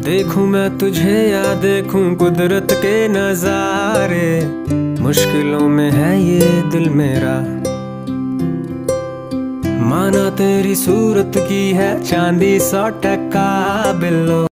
देखूं मैं तुझे या देखूं कुदरत के नजारे, मुश्किलों में है ये दिल मेरा। माना तेरी सूरत की है चांदी 100% बिल्लो,